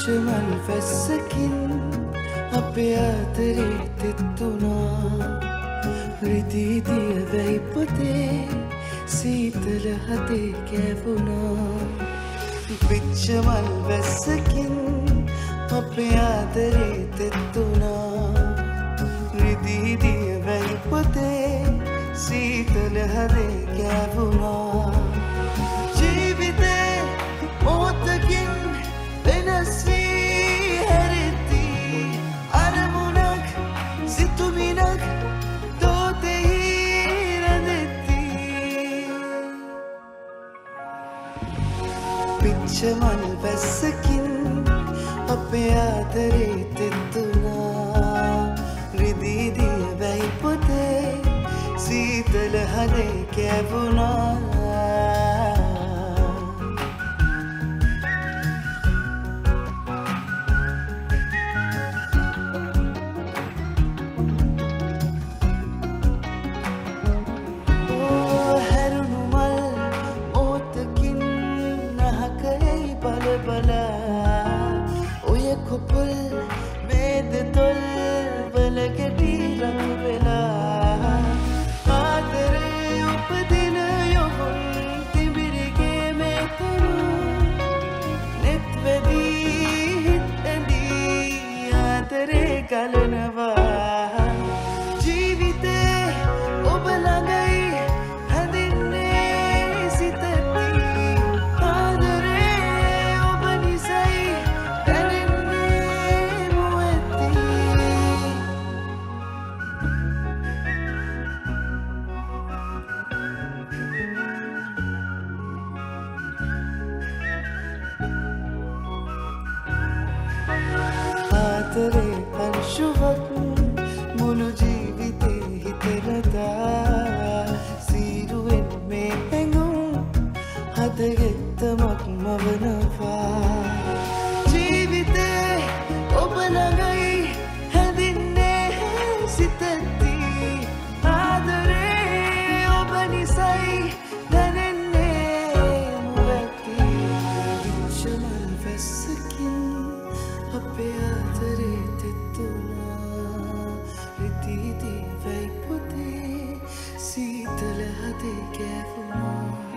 පිච්චමල් වැස්සකින් අපේ ආදරේ තෙත්තුනා රිදී දිය වැයි පොතේ සීතල හදේ කැවුනා පිච්චමල් වැස්සකින් අපේ ආදරේ තෙත්තුනා රිදී දිය වැයි පොතේ සීතල හදේ කැවුනා ජීවිතේ මොහොතකින් වෙනස් වී හැරෙති අරමුණක් සිතුමිණක් තෝතෙහි රැඳෙති පිච්චමල් වැස්සකින් අපේ ආදරේ තෙත්තුනා රිදී දිය වැයි පොතේ සීතල හදේ කැවුනා කොපුල් මේද තොල් වල ගැටි රඟ වෙලා ආදරේ උපදින යොමුන් තිබිරිගේ මෙතන නෙත් වෙදී හිත් ඇඳී ආදරේ ගලනවා ජීවිතේ ඔබ ළඟයි හැඳින්නේ සිතති ආදරේ ඔබ නිසයි ආදරේ අංශුවක් මුළු ජීවිතේ හිතෙනදා සීරුවෙන් මේ හැඟුම් හදගෙත්තමක් මවනවා ජීවිතේ ඔබ ළඟයි හැඳින්නේ සිතති ආදරේ ඔබ නිසයි දැනෙන්නේ මුවැති පිච්චමල් වැස්සකින් අපේ ආදරේ තෙත්තුනා රිදී දිය වැයි පොතේ සීතල හදේ කැවුනා